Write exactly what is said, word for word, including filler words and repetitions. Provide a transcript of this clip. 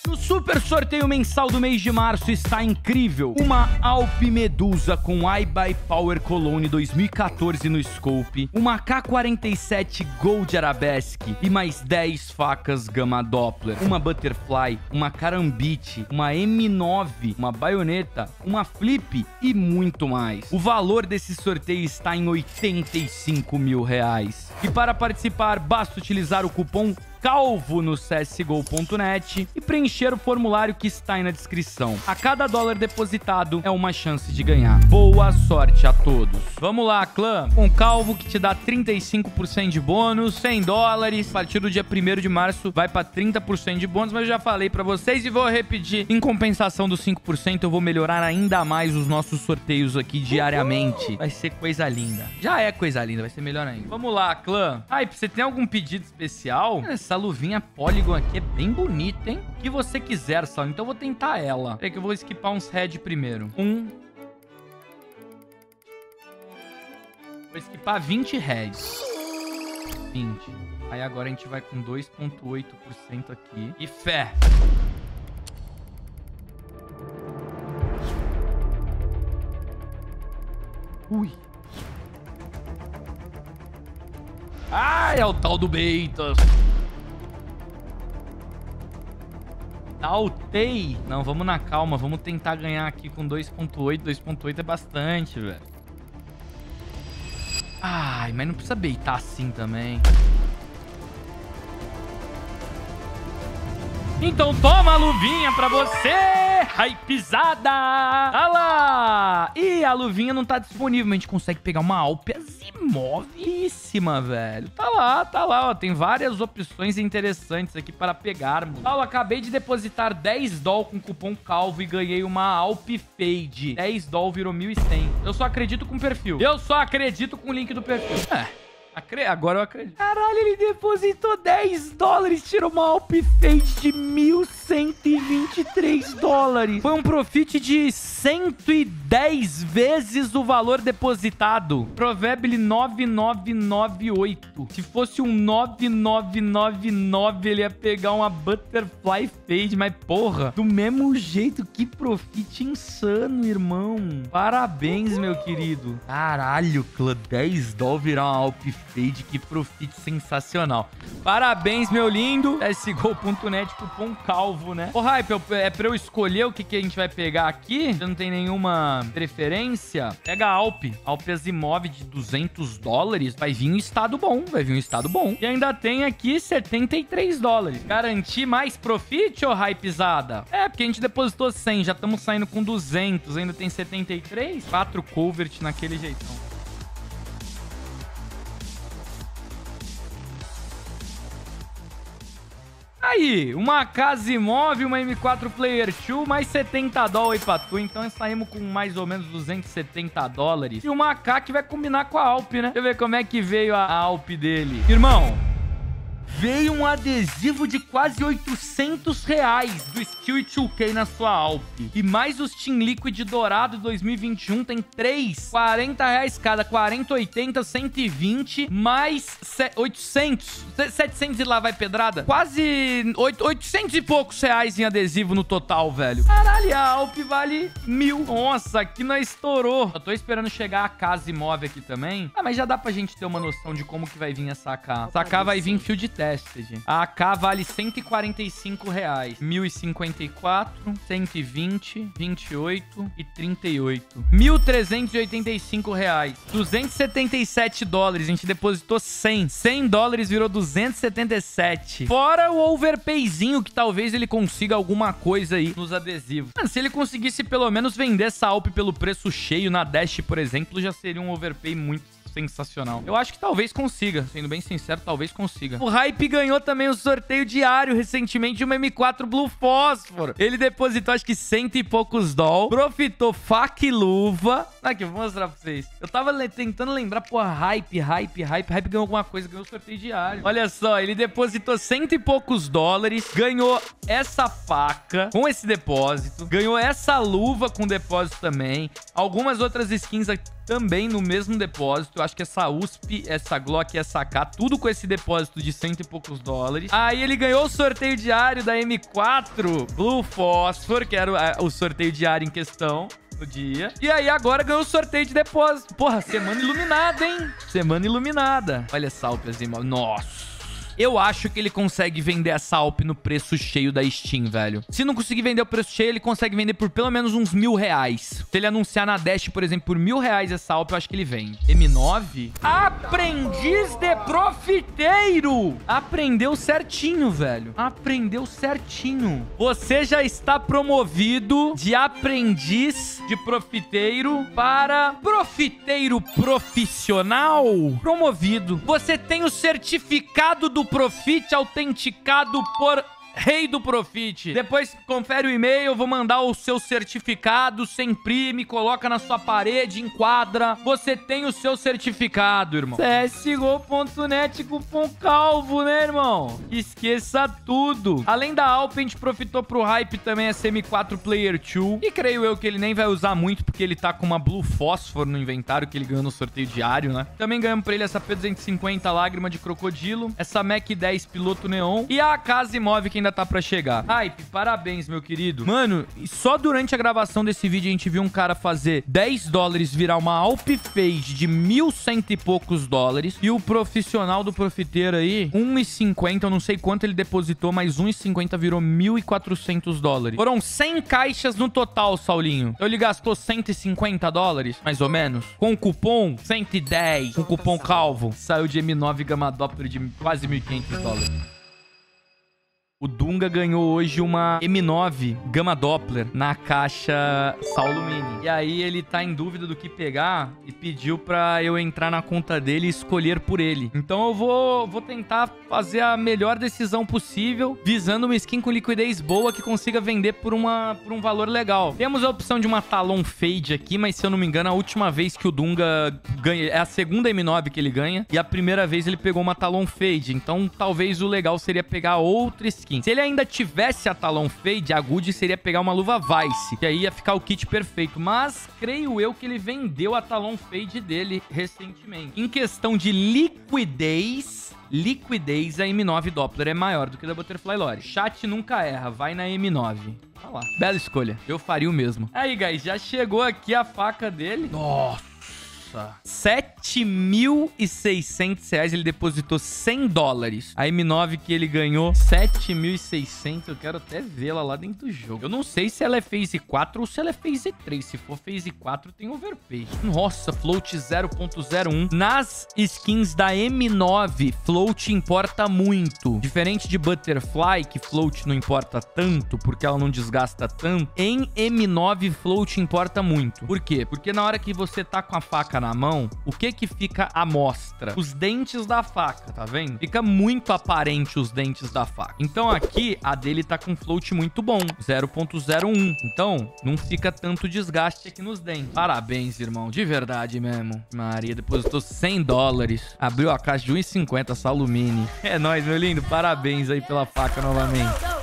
No super sorteio mensal do mês de março está incrível. Uma Alp Medusa com iBuy Power Cologne dois mil e quatorze no scope, uma K quarenta e sete Gold Arabesque e mais dez facas Gama Doppler, uma Butterfly, uma Karambit, uma M nove, uma baioneta, uma Flip e muito mais. O valor desse sorteio está em oitenta e cinco mil reais. E para participar, basta utilizar o cupom CALVO no C S G O ponto net e preencher o formulário que está aí na descrição. A cada dólar depositado é uma chance de ganhar. Boa sorte a todos. Vamos lá, clã. Com Calvo, que te dá trinta e cinco por cento de bônus, cem dólares. A partir do dia primeiro de março vai para trinta por cento de bônus, mas eu já falei para vocês e vou repetir. Em compensação dos cinco por cento, eu vou melhorar ainda mais os nossos sorteios aqui diariamente. Vai ser coisa linda. Já é coisa linda, vai ser melhor ainda. Vamos lá, clã. Ai, você tem algum pedido especial? Essa luvinha Polygon aqui é bem bonita, hein? O que você quiser, Sal. Então eu vou tentar ela. Peraí que eu vou esquipar uns head primeiro. Um. Vou esquipar vinte heads. vinte. Aí agora a gente vai com dois vírgula oito por cento aqui. E fé. Ui. Ah, é o tal do Beitas. Altei. Não, vamos na calma. Vamos tentar ganhar aqui com dois vírgula oito. dois vírgula oito é bastante, velho. Ai, mas não precisa beitar assim também. Então toma a luvinha pra você, hypezada! Olha lá! E a luvinha não tá disponível, mas a gente consegue pegar uma Alp Azimovíssima, velho. Tá lá, tá lá, ó. Tem várias opções interessantes aqui para pegarmos. Paulo, acabei de depositar dez dólares com cupom CALVO e ganhei uma Alp Fade. dez dólares virou mil e cem. Eu só acredito com o perfil. Eu só acredito com o link do perfil. É. Agora eu acredito. Caralho, ele depositou dez dólares, tirou uma Alp Fade de mil cento e vinte e três dólares. Foi um profit de cento e dez vezes o valor depositado. Provable nove nove nove oito. Se fosse um nove nove nove nove, ele ia pegar uma Butterfly Fade. Mas porra, do mesmo jeito, que profit insano, irmão. Parabéns, meu querido. Caralho, clã, dez dólares virar uma Alp Fade, que profit sensacional. Parabéns, meu lindo. C S G O ponto net, cupom CALVO, né? Ô, Hype, é pra eu escolher o que, que a gente vai pegar aqui? Você não tem nenhuma preferência? Pega a Alp. Alp Azimov de duzentos dólares. Vai vir um estado bom. Vai vir um estado bom. E ainda tem aqui setenta e três dólares. Garantir mais profit, ô hypezada? É, porque a gente depositou cem. Já estamos saindo com duzentos. Ainda tem setenta e três. quatro covert naquele jeitão. Aí, uma Azimov, uma M quatro Player dois, mais setenta dólares pra tu. Então saímos com mais ou menos duzentos e setenta dólares. E uma A K que vai combinar com a Alp, né? Deixa eu ver como é que veio a Alp dele. Irmão, veio um adesivo de quase oitocentos reais do Steel e dois K na sua Alp. E mais os Team Liquid Dourado dois mil e vinte e um tem três. quarenta reais cada. quarenta, oitenta, cento e vinte. Mais oitocentos. setecentos e lá vai pedrada. Quase oitocentos e poucos reais em adesivo no total, velho. Caralho, a Alp vale mil. Nossa, aqui nós estourou. Eu tô esperando chegar a Casa Imóvel aqui também. Ah, mas já dá pra gente ter uma noção de como que vai vir essa A K. Essa A K vai vir Field Tested. A A K vale cento e quarenta e cinco reais. mil e cinquenta e quatro, cento e vinte, vinte e oito e trinta e oito. mil trezentos e oitenta e cinco reais. duzentos e setenta e sete dólares. A gente depositou cem. cem dólares virou duzentos e setenta e sete. Fora o overpayzinho, que talvez ele consiga alguma coisa aí nos adesivos. Mano, se ele conseguisse pelo menos vender essa Alp pelo preço cheio na Dash, por exemplo, já seria um overpay muito sensacional. Eu acho que talvez consiga. Sendo bem sincero, talvez consiga. O Hype ganhou também o sorteio diário recentemente de uma M quatro Blue Fósforo. Ele depositou acho que cento e poucos doll. Profitou faca e luva. Aqui, eu vou mostrar pra vocês. Eu tava le tentando lembrar, pô, Hype, Hype, Hype. Hype ganhou alguma coisa, ganhou o sorteio diário. Olha só, ele depositou cento e poucos dólares. Ganhou essa faca com esse depósito. Ganhou essa luva com depósito também. Algumas outras skins aqui também no mesmo depósito. Eu acho que essa U S P, essa Glock e essa A K, tudo com esse depósito de cento e poucos dólares. Aí ele ganhou o sorteio diário da M quatro Blue Phosphor, que era o, o sorteio diário em questão no dia. E aí agora ganhou o sorteio de depósito. Porra, semana iluminada, hein? Semana iluminada. Olha essa Alp, assim, nossa. Eu acho que ele consegue vender essa Alp no preço cheio da Steam, velho. Se não conseguir vender o preço cheio, ele consegue vender por pelo menos uns mil reais. Se ele anunciar na Dash, por exemplo, por mil reais essa Alp, eu acho que ele vende. M nove? Aprendiz de profiteiro! Aprendeu certinho, velho. Aprendeu certinho. Você já está promovido de aprendiz de profiteiro para profiteiro profissional. Promovido. Você tem o certificado do Profit autenticado por Rei do Profit. Depois confere o e-mail, eu vou mandar o seu certificado, você imprime, coloca na sua parede, enquadra. Você tem o seu certificado, irmão. C S G O ponto net cupom calvo, né, irmão? Esqueça tudo. Além da Alp, a gente profitou pro hype também essa M quatro Player dois. E creio eu que ele nem vai usar muito, porque ele tá com uma Blue Phosphor no inventário, que ele ganhou no sorteio diário, né? Também ganhamos pra ele essa P duzentos e cinquenta Lágrima de Crocodilo, essa Mac dez Piloto Neon e a A K Zimov, que ainda tá pra chegar. Hype, parabéns, meu querido. Mano, só durante a gravação desse vídeo a gente viu um cara fazer dez dólares virar uma Alp Fade de mil cento e poucos dólares. E o profissional do profiteiro aí, um e cinquenta, eu não sei quanto ele depositou, mas um e cinquenta virou mil e quatrocentos dólares. Foram cem caixas no total, Saulinho. Então ele gastou cento e cinquenta dólares, mais ou menos. Com o cupom cento e dez, com o cupom calvo. Saiu de M nove Gamma Doppler de quase mil e quinhentos dólares. O Dunga ganhou hoje uma M nove Gamma Doppler na caixa Saulo Mini. E aí ele tá em dúvida do que pegar e pediu pra eu entrar na conta dele e escolher por ele. Então eu vou, vou tentar fazer a melhor decisão possível, visando uma skin com liquidez boa que consiga vender por, uma, por um valor legal. Temos a opção de uma Talon Fade aqui, mas se eu não me engano, a última vez que o Dunga ganha... É a segunda M nove que ele ganha e a primeira vez ele pegou uma Talon Fade. Então talvez o legal seria pegar outra skin. Se ele ainda tivesse a Talon Fade, a good seria pegar uma luva Vice, que aí ia ficar o kit perfeito. Mas creio eu que ele vendeu a Talon Fade dele recentemente. Em questão de liquidez... Liquidez, a M nove Doppler é maior do que a da Butterfly Lore. Chat nunca erra, vai na M nove. Olha lá. Bela escolha. Eu faria o mesmo. Aí, guys, já chegou aqui a faca dele. Nossa. sete mil e seiscentos reais, ele depositou cem dólares. A M nove que ele ganhou, sete mil e seiscentos. Eu quero até vê-la lá dentro do jogo. Eu não sei se ela é phase quatro ou se ela é phase três. Se for phase quatro, tem overpay. Nossa, float zero ponto zero um. Nas skins da M nove, float importa muito. Diferente de Butterfly, que float não importa tanto, porque ela não desgasta tanto. Em M nove, float importa muito. Por quê? Porque na hora que você tá com a faca na mão, o que que fica à mostra? Os dentes da faca, tá vendo? Fica muito aparente os dentes da faca. Então aqui, a dele tá com float muito bom, zero ponto zero um. Então, não fica tanto desgaste aqui nos dentes. Parabéns, irmão, de verdade mesmo. Maria, depositou cem dólares. Abriu a caixa de um e cinquenta, Saulo Mini. É nóis, meu lindo. Parabéns aí pela faca novamente.